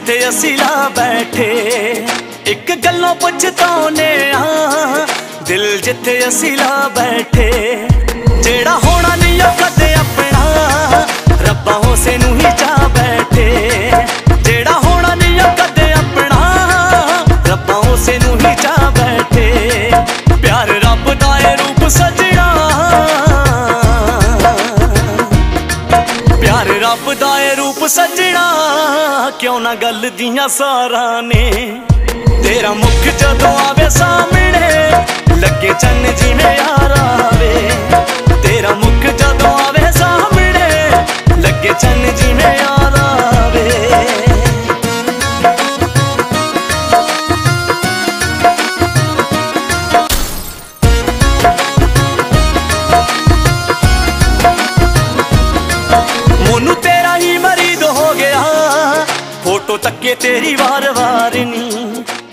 जिथे असी ला बैठे एक गल्लों पछताने दिल जिथे असी ला बैठे जेड़ा होना नहीं कदे अपना रब्बा उसे नू ही जा बैठे जेड़ा होना नहीं कदे अपना रब्बा उसे नू ही जा बैठे प्यार रब दा ए रूप सजना प्यार रब दा ए रूप सजना क्यों ना गल दियां सारा ने तेरा मुख जदों आवे सामने लगे चन्न जिवें यार आवे तेरा मुख जदों आवे सामने लगे चन्न जिवें यार आवे मोनू तेरा ही मरीद हो गया फोटो तक के तेरी वार वार नी